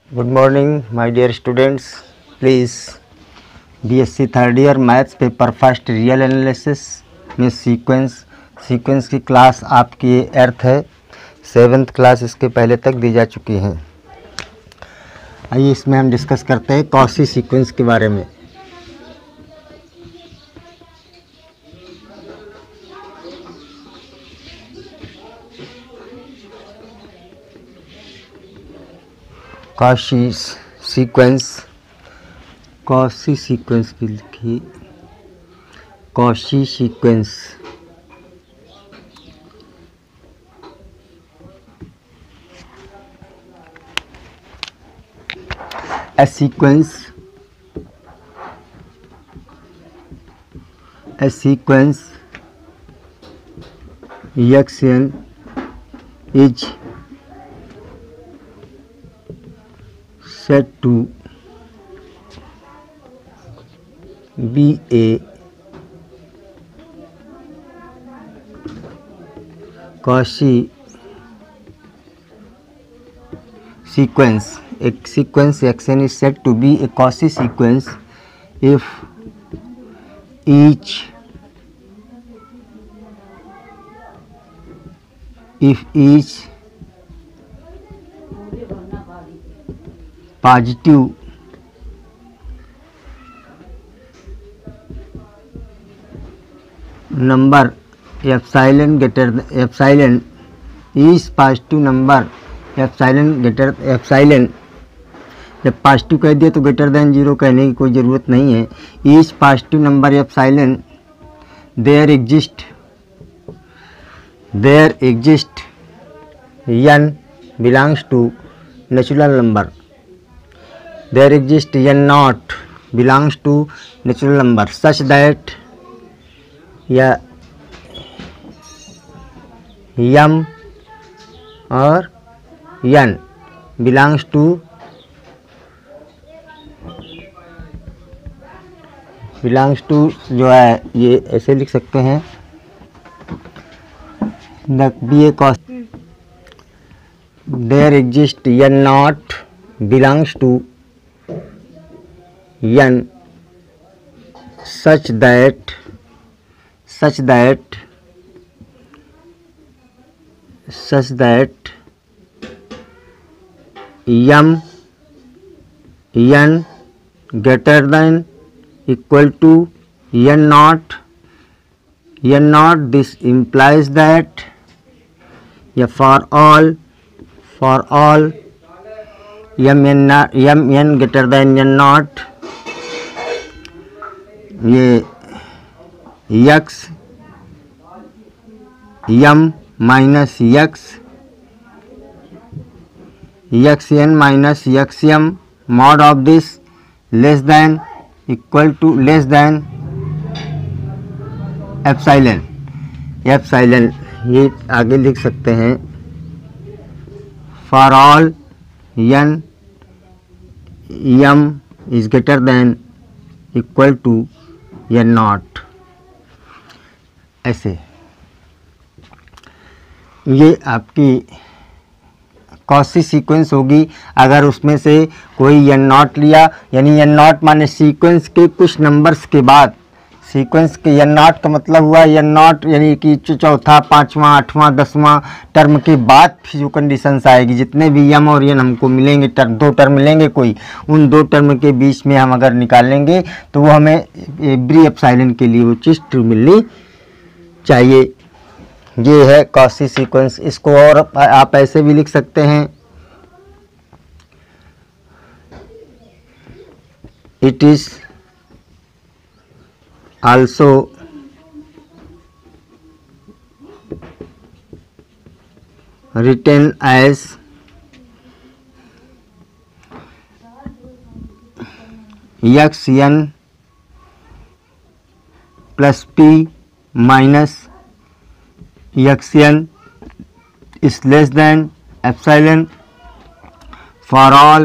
Good morning, my dear students. Please, BSc third year maths paper first real analysis में sequence की class आपकी अर्थ है। 7th class इसके पहले तक दी जा चुकी है। आइए इसमें हम डिस्कस करते हैं कॉची सीक्वेंस के बारे में। कॉची सीक्वेंस की लिखी Cauchy sequence a sequence xn is said to be a Cauchy sequence. A sequence xn is said to be a Cauchy sequence if each positive number epsilon is positive number epsilon जब positive कह दिया तो greater than 0 कहने की कोई ज़रूरत नहीं है। Each positive number epsilon there exist n belongs to natural number, there exist n naught belongs to natural number such that या m और n बिलोंग्स टू जो है ये ऐसे लिख सकते हैं because there exist n naught belongs to n such that n greater than equal to n naught. This implies that for all mn greater than n naught ये x m minus xn minus xm mod of this less than epsilon ये आगे लिख सकते हैं for all n m is greater than equal to n naught. ऐसे ये आपकी Cauchy sequence होगी। अगर उसमें से कोई n नॉट लिया, यानी n नॉट माने सीक्वेंस के कुछ नंबर्स के बाद, सीक्वेंस के n नॉट का मतलब हुआ n नॉट यानी कि चौथा, पाँचवा, आठवां, 10वां टर्म के बाद जो कंडीशंस आएगी, जितने भी m और n हमको मिलेंगे, दो टर्म मिलेंगे कोई, उन दो टर्म के बीच में हम अगर निकालेंगे तो वो हमें एवरी एप्सिलॉन के लिए वो चीज़ ट्रू मिलनी चाहिए। ये है कॉची सीक्वेंस। इसको और आप ऐसे भी लिख सकते हैं, it is also written as xn plus p minus xn is less than epsilon for all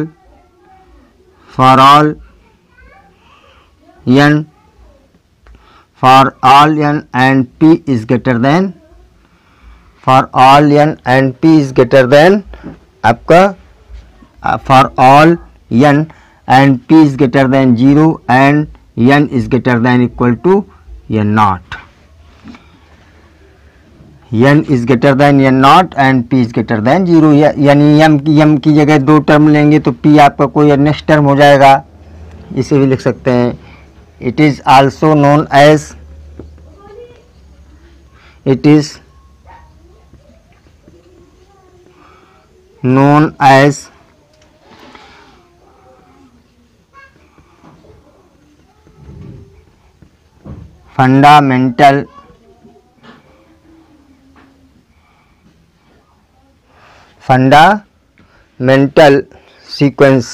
n for all n and p is greater than आपका for all n and p is greater than 0 and n is greater than equal to n naught. n is greater than n naught and p is greater than 0, यानी m की जगह दो term लेंगे तो p आपका कोई next term हो जाएगा, इसे भी लिख सकते हैं. It is also known as fundamental sequence.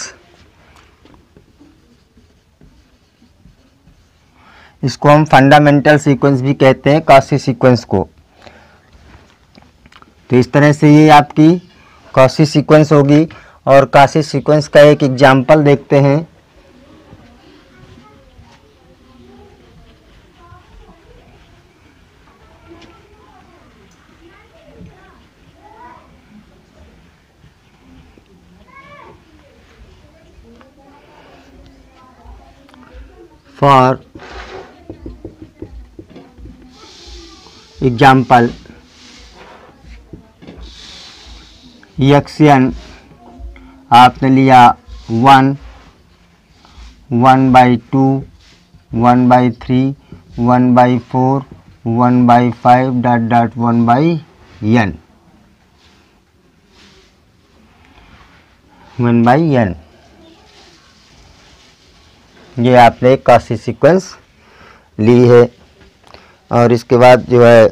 इसको हम फंडामेंटल सीक्वेंस भी कहते हैं, कॉची सीक्वेंस को. तो इस तरह से ये आपकी कॉची सीक्वेंस होगी. और कॉची सीक्वेंस का एक एग्जाम्पल देखते हैं. For example, xn आपने लिया 1, 1/2, 1/3, 1/4, 1/5 ... 1/n. 1/n ये आपने कॉची सीक्वेंस ली है. और इसके बाद जो है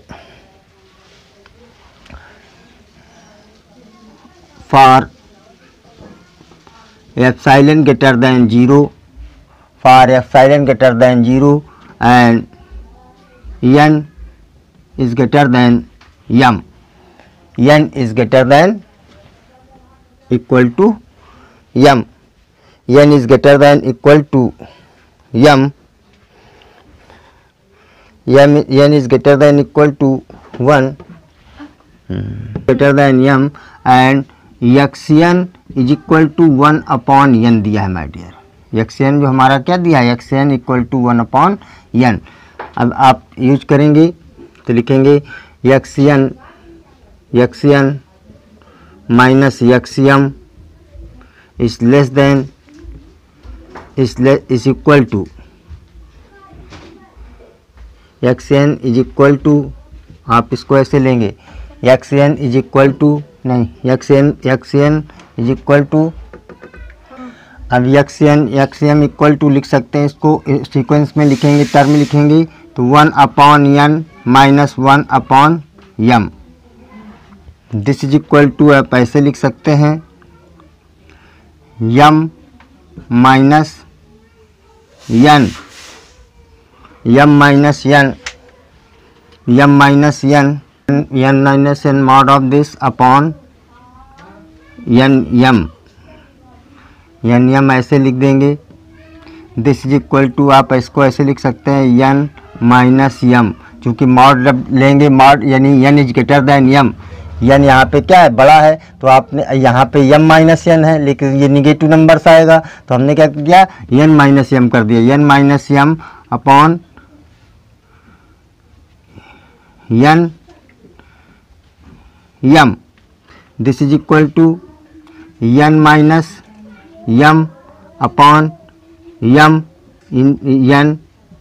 for epsilon greater than 0, for epsilon greater than 0 and n is greater than m, n is greater than equal to m, n is greater than equal to m, n is greater than equal to 1, greater than m and xn is equal to 1 upon n दिया है my dear. xn जो हमारा क्या दिया है, xn equal to 1 upon n. अब आप use करेंगे तो लिखेंगे xn minus xm is less than is equal to xn is equal to, आप इसको ऐसे लेंगे xn is equal to, नहीं xn is equal to, अब xm इक्वल टू लिख सकते हैं. इसको सीक्वेंस में लिखेंगे, टर्म लिखेंगे तो 1 upon n minus 1 upon m. This is equal to आप ऐसे लिख सकते हैं m minus n, m minus n mod of this upon n ऐसे लिख देंगे. दिस इज इक्वल टू आप इसको ऐसे लिख सकते हैं n माइनस m, चूँकि मॉड जब लेंगे मॉड यानी n is greater than m, n यहाँ पे क्या है, बड़ा है, तो आपने यहाँ पे m माइनस n है लेकिन ये निगेटिव नंबर्स आएगा तो हमने क्या किया, n माइनस m कर दिया, n minus m upon n m. This is equal to n minus m upon m n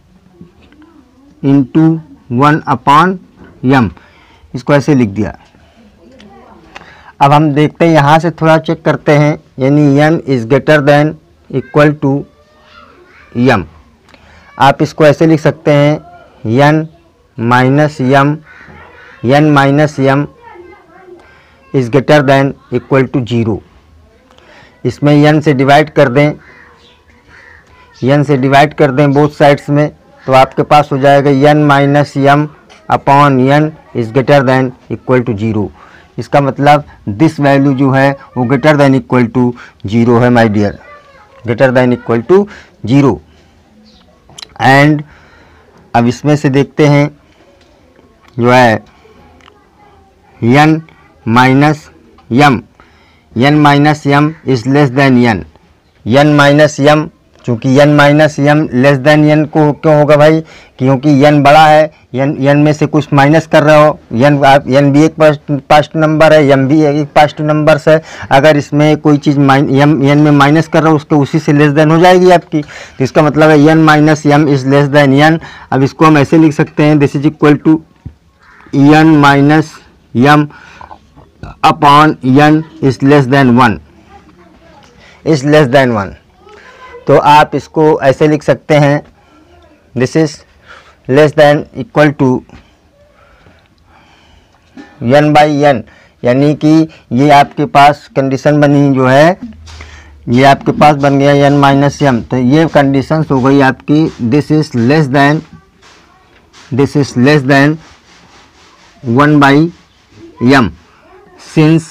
into 1 upon m. इसको ऐसे लिख दिया. अब हम देखते हैं यहाँ से थोड़ा चेक करते हैं, यानी n is greater than equal to m. आप इसको ऐसे लिख सकते हैं n minus m is greater than equal to 0. इसमें n से डिवाइड कर दें, बोथ साइड्स में, तो आपके पास हो जाएगा n minus m upon n is greater than equal to 0. इसका मतलब दिस वैल्यू जो है वो ग्रेटर देन इक्वल टू 0 है my dear, greater than equal to 0. And अब इसमें से देखते हैं जो है n minus m, n minus m is less than n minus m, चूँकि n minus m less than n को क्यों होगा भाई, क्योंकि n बड़ा है, n में से कुछ माइनस कर रहे हो, n भी एक पॉजिटिव नंबर है, m भी एक पॉजिटिव नंबर है। अगर इसमें कोई चीज़ n में माइनस कर रहा हो उसको उसी से लेस देन हो जाएगी आपकी, तो इसका मतलब है n minus m is less than n। अब इसको हम ऐसे लिख सकते हैं, this is equal to n minus m upon n is less than 1, is less than 1। तो आप इसको ऐसे लिख सकते हैं, this is less than equal to n by n, यानी कि ये आपके पास कंडीशन बनी जो है, ये आपके पास बन गया n माइनस m। तो ये कंडीशन हो गई आपकी, this is less than 1 by m, since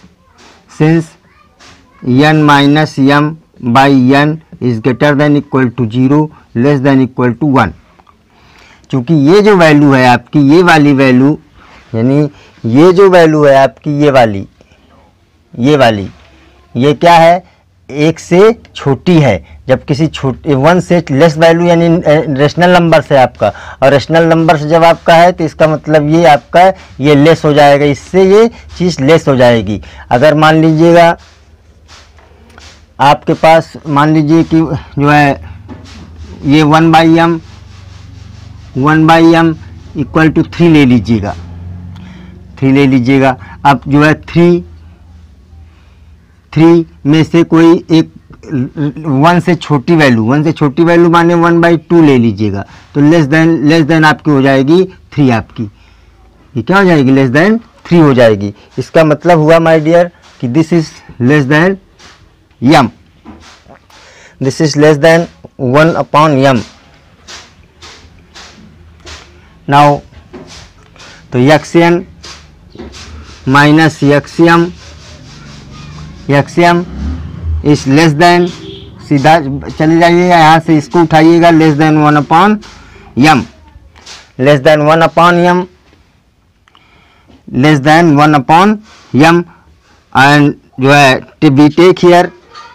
n minus m by n is greater than equal to 0, less than equal to 1। चूँकि ये जो वैल्यू है आपकी, ये वाली वैल्यू, यानी ये जो वैल्यू है आपकी, ये वाली ये क्या है, 1 से छोटी है। जब किसी छोटे 1 से लेस वैल्यू यानी रेशनल नंबर से आपका, और रेशनल नंबर से जब आपका है तो इसका मतलब ये आपका ये लेस हो जाएगा, इससे ये चीज़ लेस हो जाएगी। अगर मान लीजिएगा आपके पास, मान लीजिए कि जो है ये 1 बाई m इक्वल टू 3 ले लीजिएगा। अब जो है 3 में से कोई एक 1 से छोटी वैल्यू माने 1/2 ले लीजिएगा, तो लेस देन आपकी हो जाएगी 3 आपकी, ये क्या हो जाएगी, लेस देन 3 हो जाएगी। इसका मतलब हुआ माय डियर कि this is less than m, this is less than 1 upon m। Now तो xn minus xm is less than, सीधा चले जाइएगा यहाँ से, इसको उठाइएगा, less than 1 upon m, less than 1 upon m, and जो है we take here,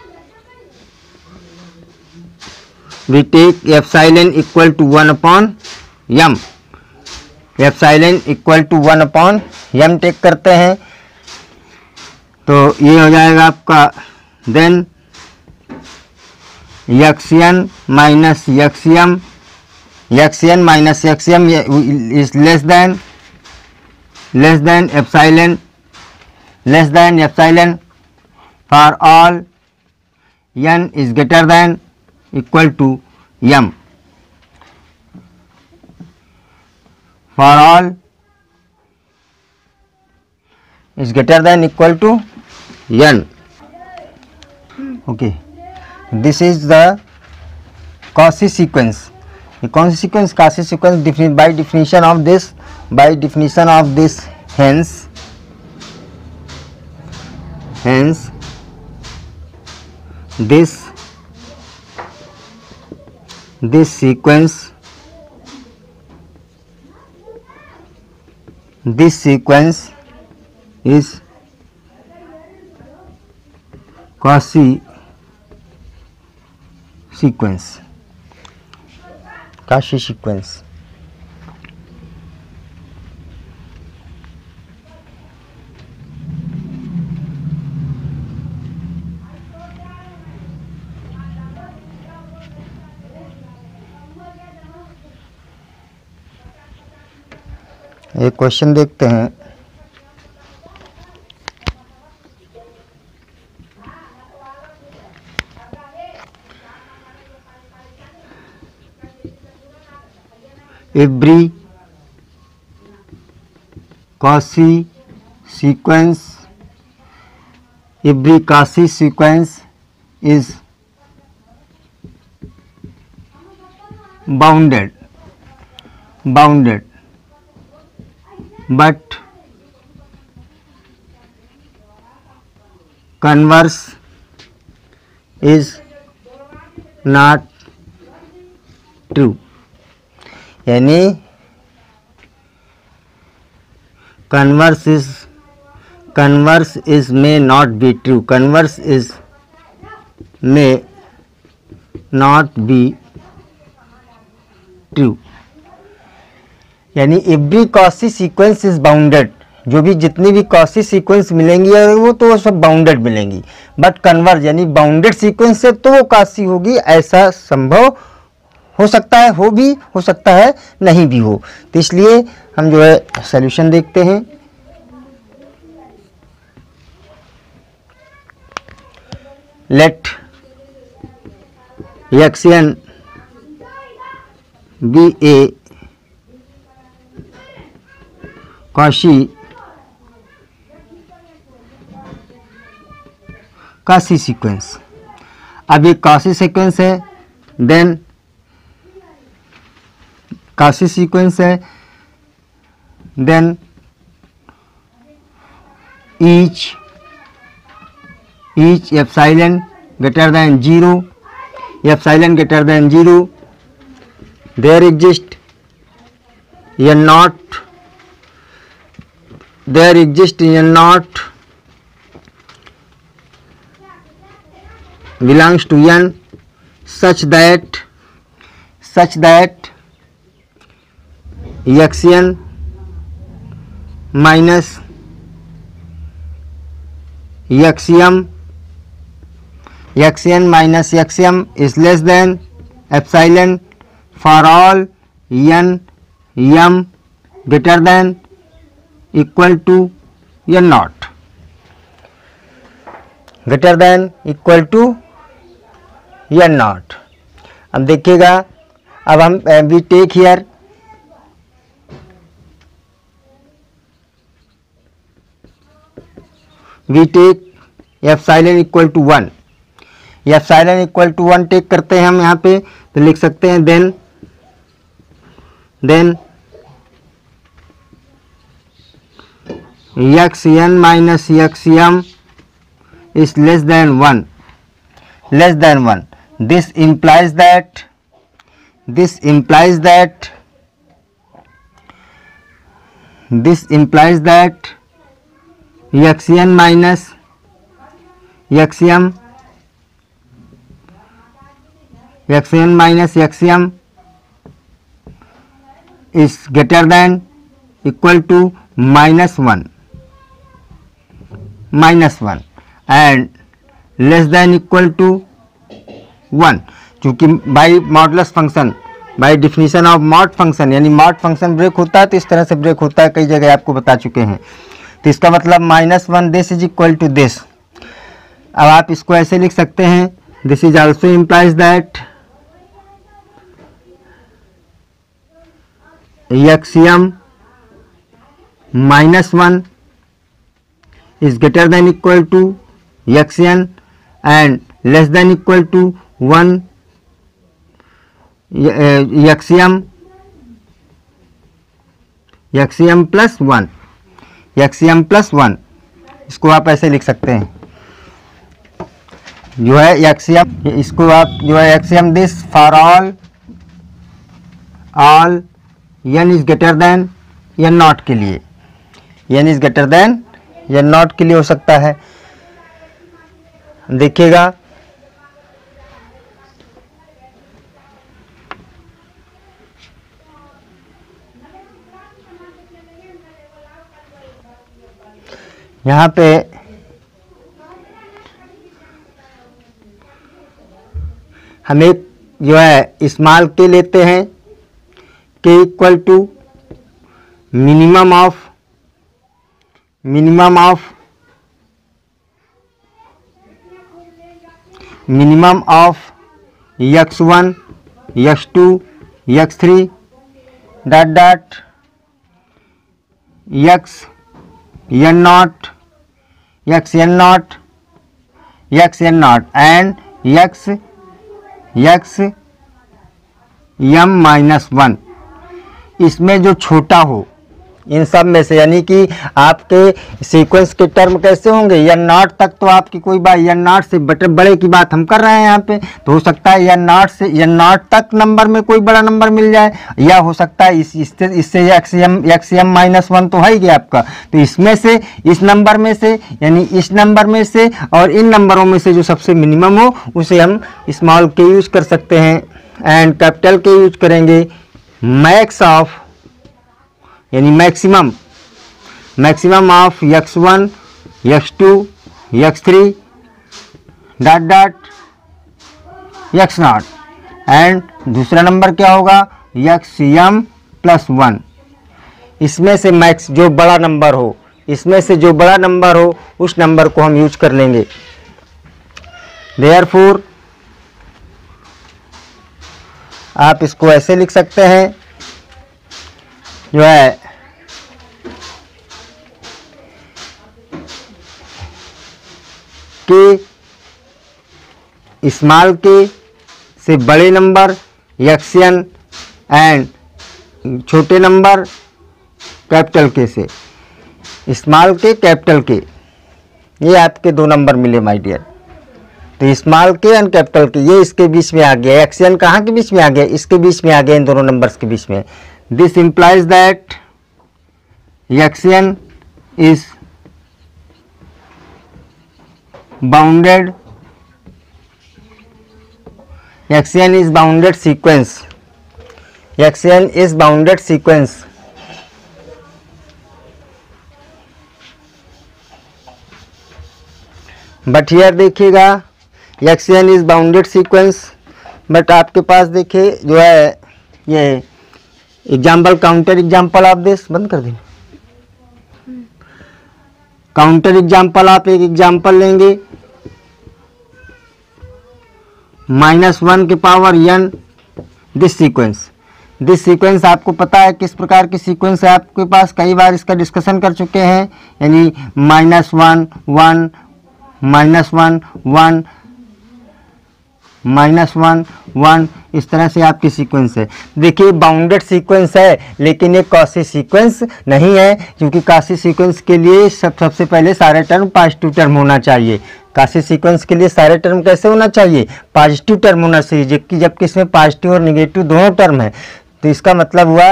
we take epsilon equal to 1 upon m, epsilon equal to 1 upon m take करते हैं, तो ये हो जाएगा आपका then xn minus xm is less than epsilon for all n is greater than equal to m, for all is greater than equal to n. Okay, this is the Cauchy sequence. The Cauchy sequence by definition of this, hence this sequence is Cauchy sequence. एक question देखते हैं। Every Cauchy sequence is bounded, but converse is not true, यानी converse converse is may not be true, converse is may not be true, यानी every Cauchy sequence is bounded, जो भी जितनी भी Cauchy sequence मिलेंगी वो तो वो सब बाउंडेड मिलेंगी, बट कन्वर्ज यानी बाउंडेड सीक्वेंस से तो वो कॉची होगी, ऐसा संभव हो सकता है, हो भी हो सकता है, नहीं भी हो। तो इसलिए हम जो है सॉल्यूशन देखते हैं। Let x n be a Cauchy sequence. अब ये कॉची सीक्वेंस है, देन कॉची सीक्वेंस है, then each epsilon greater than 0, epsilon greater than 0, there exist n naught, there exists n naught belongs to n such that xn minus xm is less than epsilon for all n m greater than equal to n naught, greater than equal to n naught। अब देखिएगा, अब हम we take here epsilon equal to 1, epsilon equal to 1 take करते हैं हम यहाँ पे, तो लिख सकते हैं then xn minus xm is less than 1, this implies that xn minus xm is greater than equal to -1 and less than equal to 1, क्योंकि by modulus function, by definition of mod function, यानी mod function break होता है तो इस तरह से break होता है, कई जगह आपको बता चुके हैं। तो इसका मतलब -1 this is equal to this. अब आप इसको ऐसे लिख सकते हैं, this is also implies that xm -1 is greater than equal to xn and less than equal to 1 xm plus 1, इसको आप ऐसे लिख सकते हैं, जो है xm, इसको आप जो है xm this for all n is greater than n naught के लिए, n is greater than n naught के लिए हो सकता है। देखिएगा, यहाँ पे हम एक जो है स्मॉल के लेते हैं, K equal to minimum of x1 x2 x3 dot xn naught and xm -1, इसमें जो छोटा हो इन सब में से, यानी कि आपके सीक्वेंस के टर्म कैसे होंगे, एन नॉट तक तो आपकी कोई बात, एन नॉट से बड़े की बात हम कर रहे हैं यहाँ पे, तो हो सकता है एन नॉट से एन नॉट तक नंबर में कोई बड़ा नंबर मिल जाए, या हो सकता है इससे एक्सएम -1 तो है ही आपका, तो इसमें से, इस नंबर में से, यानी इस नंबर में से और इन नंबरों में से जो सबसे मिनिमम हो उसे हम स्मॉल के यूज कर सकते हैं, एंड कैपिटल के यूज करेंगे मैक्स ऑफ, यानी maximum of x1 x2 x3 x0, and दूसरा नंबर क्या होगा xm +1। इसमें से मैक्स जो बड़ा नंबर हो, इसमें से जो बड़ा नंबर हो उस नंबर को हम यूज कर लेंगे। देयरफॉर आप इसको ऐसे लिख सकते हैं, जो है कि स्मॉल के से बड़े नंबर एक्सएन एंड छोटे नंबर कैपिटल के से स्मॉल के कैपिटल के, ये आपके दो नंबर मिले माय डियर। तो small K and capital K ये इसके बीच में आ गया, एक्सएन कहाँ के बीच में आ गया, इसके बीच में आ गया, इन दोनों नंबर्स के बीच में। This implies that xn is bounded, xn is bounded sequence, xn is bounded sequence, but here देखिएगा xn is bounded sequence, but आपके पास देखिए जो है ये एग्जाम्पल, काउंटर एग्जाम्पल आप दिस बंद कर दें, काउंटर एग्जाम्पल आप एक एग्जाम्पल लेंगे -1 के पावर n, दिस सीक्वेंस आपको पता है किस प्रकार की सीक्वेंस है, आपके पास कई बार इसका डिस्कशन कर चुके हैं, यानी -1 1 -1 1 -1 1 इस तरह से आपकी सीक्वेंस है। देखिए बाउंडेड सीक्वेंस है लेकिन ये कॉसी सीक्वेंस नहीं है, क्योंकि कॉसी सीक्वेंस के लिए सबसे पहले सारे टर्म पॉजिटिव टर्म होना चाहिए। कॉसी सीक्वेंस के लिए सारे टर्म कैसे होना चाहिए, पॉजिटिव टर्म होना चाहिए, जबकि इसमें पॉजिटिव और निगेटिव दोनों टर्म है। तो इसका मतलब हुआ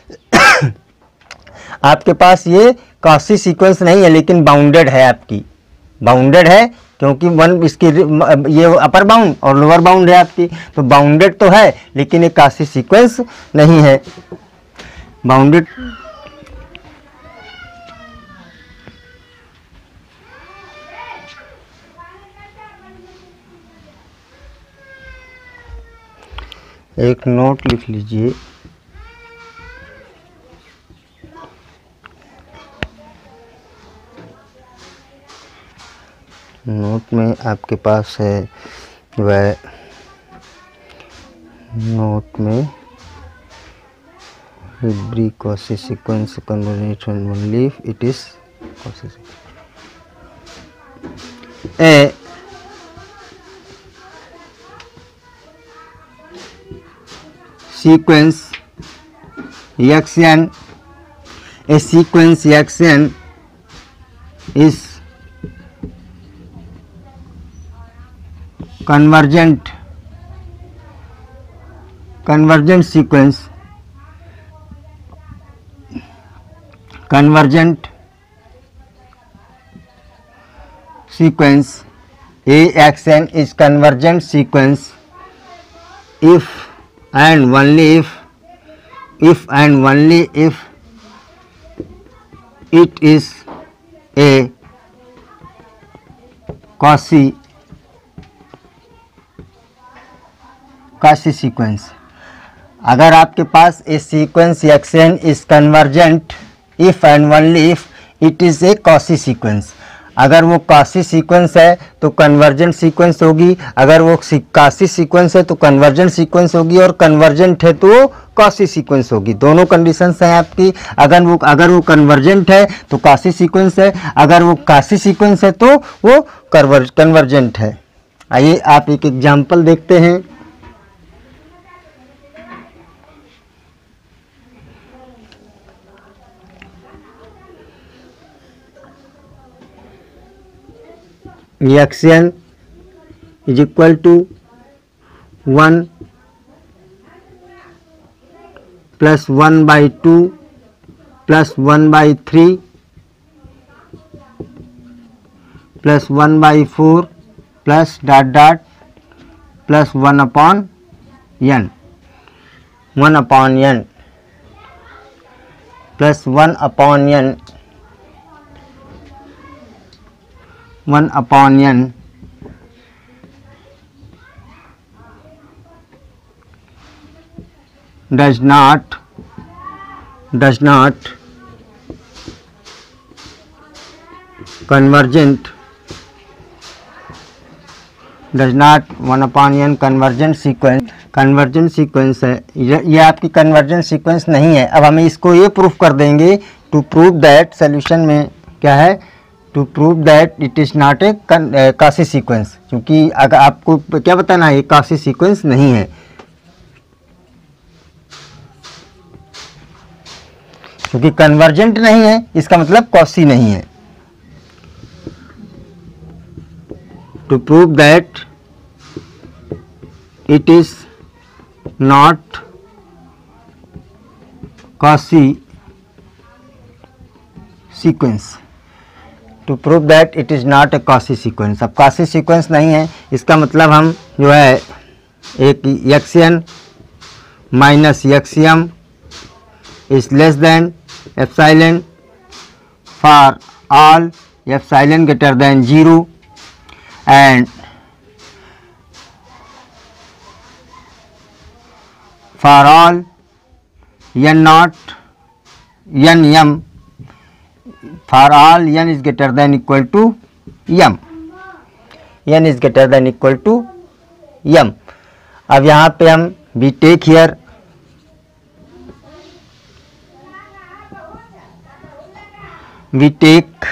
आपके पास ये कॉसी सीक्वेंस नहीं है लेकिन बाउंडेड है, आपकी बाउंडेड है, क्योंकि वन इसकी ये अपर बाउंड और लोअर बाउंड है आपकी, तो बाउंडेड तो है लेकिन ये कॉसी सीक्वेंस नहीं है। बाउंडेड एक नोट लिख लीजिए, नोट में आपके पास है वह, नोट में every Cauchy sequence convergent only if it is Cauchy a sequence xn, a sequence xn is convergent sequence, AXN is convergent sequence if and only if it is a Cauchy sequence. अगर आपके पास a sequence XN is convergent if and only if it is a Cauchy sequence, अगर वो Cauchy sequence है तो convergent sequence होगी, अगर वो Cauchy सीक्वेंस है तो कन्वर्जेंट सीक्वेंस होगी, और कन्वर्जेंट है तो Cauchy सीक्वेंस होगी। दोनों कंडीशंस हैं आपकी। अगर वो कन्वर्जेंट है तो Cauchy सीक्वेंस है, अगर वो Cauchy सीक्वेंस है तो वो कन्वर्जेंट है। आइए आप एक एग्जाम्पल देखते हैं। X n is equal to 1 plus 1/2 plus 1/3 plus 1/4 plus dot dot plus 1/n 1/n plus 1/n 1/n does not convergent 1/n convergent sequence है। ये आपकी कन्वर्जेंट सीक्वेंस नहीं है। अब हमें इसको ये प्रूफ कर देंगे टू प्रूव दैट, सोल्यूशन में क्या है, to prove that it is not a Cauchy sequence, क्योंकि अगर आपको क्या बताना है, ये कॉची सीक्वेंस नहीं है, क्योंकि कन्वर्जेंट नहीं है इसका मतलब कॉची नहीं है। To prove that it is not Cauchy sequence, to prove that it is not a Cauchy sequence। अब Cauchy sequence नहीं है इसका मतलब हम जो है एक xn minus xm is less than epsilon for all epsilon greater than 0 and for all n naught n m for all n is greater than equal to m, n is greater than equal to m। अब यहाँ पे हम we take here we take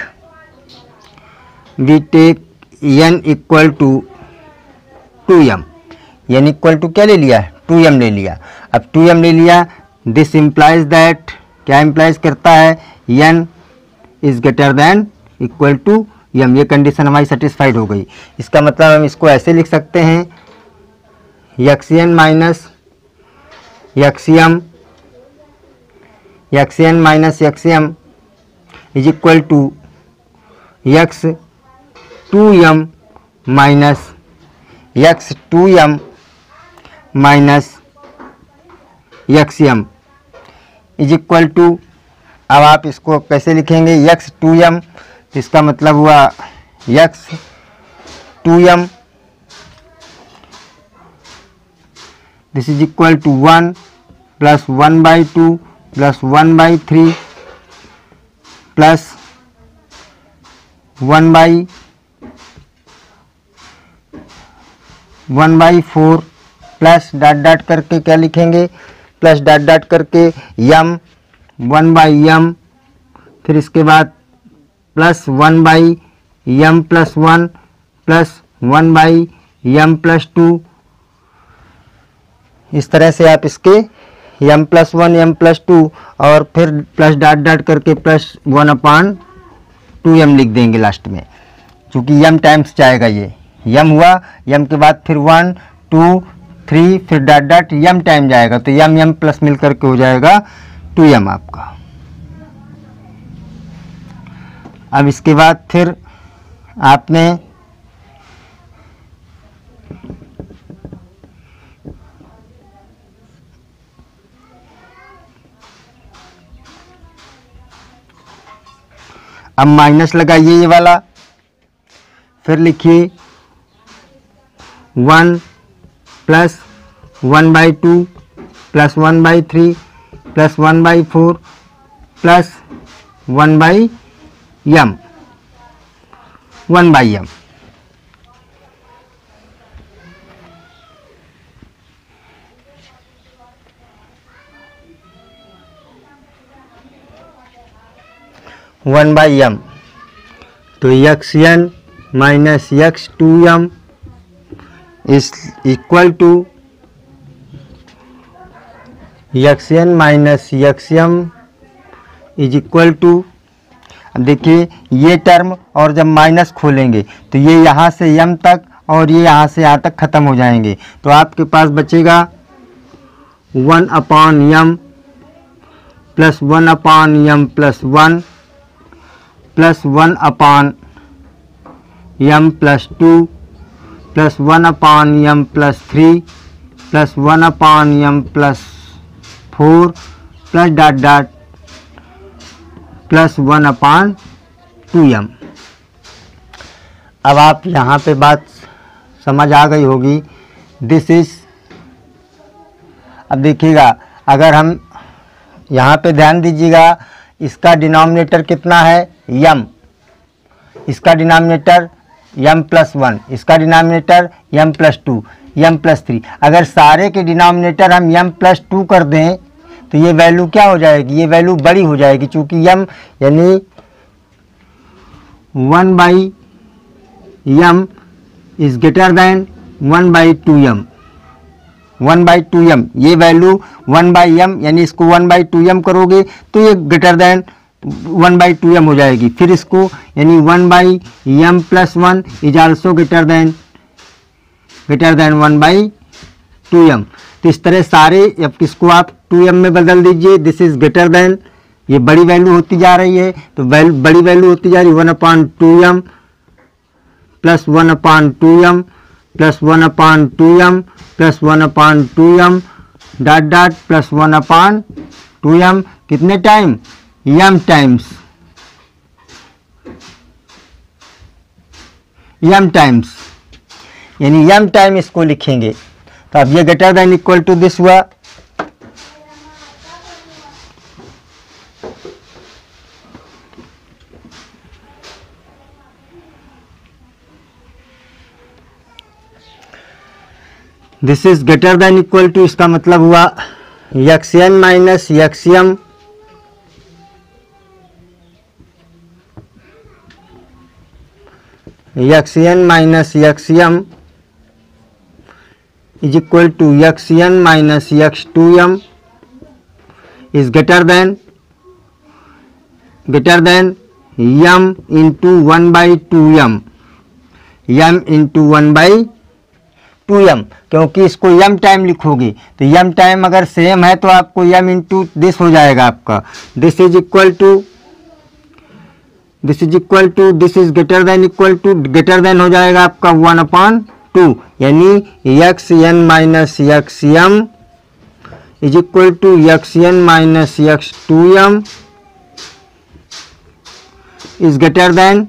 n equal to 2m, n equal to क्या ले लिया है, 2m ले लिया। अब 2m ले लिया, दिस इम्प्लाइज दैट, क्या इम्प्लाइज करता है, n is greater than equal to m, ये कंडीशन हमारी सेटिस्फाइड हो गई। इसका मतलब हम इसको ऐसे लिख सकते हैं, xn minus xm is equal to x 2m minus x 2m minus xm is equal to, अब आप इसको कैसे लिखेंगे, x 2m, इसका मतलब हुआ x 2m this is equal to 1 plus 1/2 plus 1/3 plus 1/4 plus dot dot करके क्या लिखेंगे, प्लस डॉट डॉट करके m 1/m, फिर इसके बाद plus 1/m plus 1 plus 1/m plus 2, इस तरह से आप इसके m प्लस 1 m प्लस 2 और फिर प्लस डॉट डॉट करके प्लस 1/2m लिख देंगे लास्ट में, क्योंकि m टाइम्स जाएगा, ये m हुआ, m के बाद फिर 1 2 3 फिर डॉट डॉट m टाइम जाएगा, तो m प्लस मिल करके हो जाएगा 2m आपका। अब इसके बाद फिर आपने अब माइनस लगाइए ये वाला, फिर लिखिए 1 plus 1/2 plus 1/3 plus 1/4 plus 1/m 1/m। तो xn minus x2m is equal to xn minus xm is equal to, अब देखिए ये टर्म, और जब माइनस खोलेंगे तो ये यहाँ से m तक और ये यहाँ से यहाँ तक ख़त्म हो जाएंगे, तो आपके पास बचेगा 1/m plus 1/m plus 1 plus 1/m plus 2 plus 1/m plus 3 plus 1/m plus 4 plus dot dot plus 1/2m। अब आप यहाँ पे बात समझ आ गई होगी। दिस इज, अब देखिएगा अगर हम यहाँ पे ध्यान दीजिएगा, इसका डिनोमिनेटर कितना है m, इसका डिनोमिनेटर m प्लस 1, इसका denominator m plus 2, m plus 3। अगर सारे के डिनोमिनेटर हम m प्लस 2 कर दें तो ये वैल्यू क्या हो जाएगी, ये वैल्यू बड़ी हो जाएगी, चूँकि m यानी 1/m is greater than 1/2m, 1/2m, ये वैल्यू 1/m यानी इसको 1/2m करोगे तो ये ग्रेटर दैन 1/2m हो जाएगी। फिर इसको यानी 1/m plus 1 is also greater than 1/2m। तो इस तरह सारे, अब इसको आप 2m में बदल दीजिए, दिस इज ग्रेटर दैन, ये बड़ी वैल्यू होती जा रही है, तो बड़ी वैल्यू होती जा रही है 1/2m plus 1/2m plus 1/2m plus 1/2m dot dot plus 1/2m, कितने टाइम, m टाइम्स, यानी m टाइम इसको लिखेंगे। तो अब ये greater than equal to this हुआ, this is greater than equal to, इसका मतलब हुआ xn minus xm is equal to xn minus x2m is greater than m into 1/2m, m into 1/2m, क्योंकि इसको m टाइम लिखोगे तो m time अगर same है तो आपको m इंटू दिस हो जाएगा आपका, this is equal to this is greater than हो जाएगा आपका 1/2, यानी xn minus xm is equal to xn minus x2m is greater than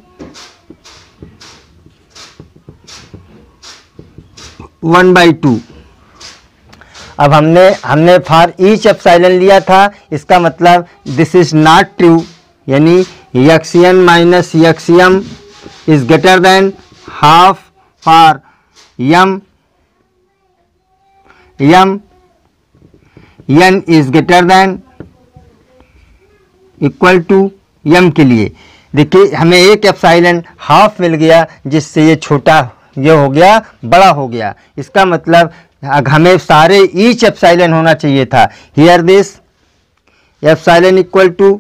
1/2। अब हमने फॉर ईच एप्सिलॉन लिया था, इसका मतलब दिस इज नॉट ट्रू, यानी xn minus xm is greater than half for m, n is greater than equal to m के लिए। देखिए हमें एक एप्सिलॉन हाफ मिल गया, जिससे ये छोटा ये हो गया बड़ा हो गया, इसका मतलब हमें सारे ईच एप्सिलॉन होना चाहिए था। Here this epsilon equal to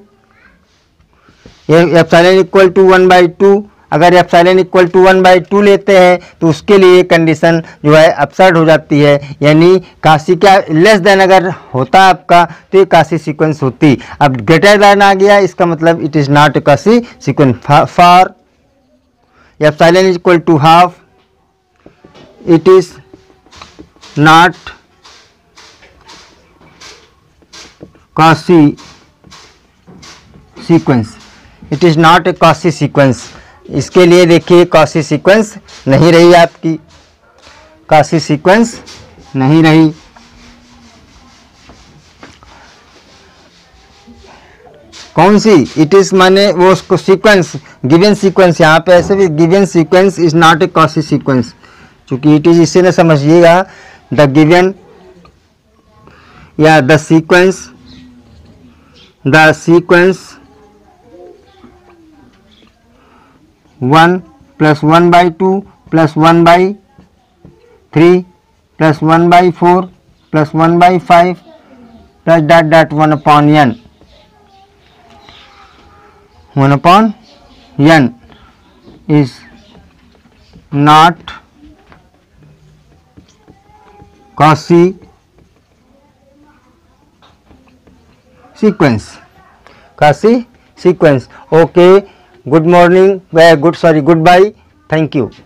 1/2, अगर एप्सिलॉन इक्वल टू 1/2 लेते हैं तो उसके लिए कंडीशन जो है अपसर्ड हो जाती है, यानी काशी क्या लेस देन अगर होता आपका तो ये काशी सीक्वेंस होती। अब ग्रेटर देन आ गया, इसका मतलब it is not a Cauchy sequence. For epsilon is equal to half, it is not Cauchy sequence, it is not a Cauchy sequence। इसके लिए देखिए Cauchy sequence नहीं रही, आपकी Cauchy sequence नहीं रही। कौन सी, इट इज माने वो उसको सीक्वेंस, गिवन सीक्वेंस, यहाँ पे ऐसे भी given sequence is not a Cauchy sequence, चूंकि इट इज इसे न समझिएगा, द गिवन या the sequence 1 plus 1/2 plus 1/3 plus 1/4 plus 1/5 plus dot dot 1/n n is not Cauchy sequence. Cauchy sequence. Okay, good morning, goodbye, thank you.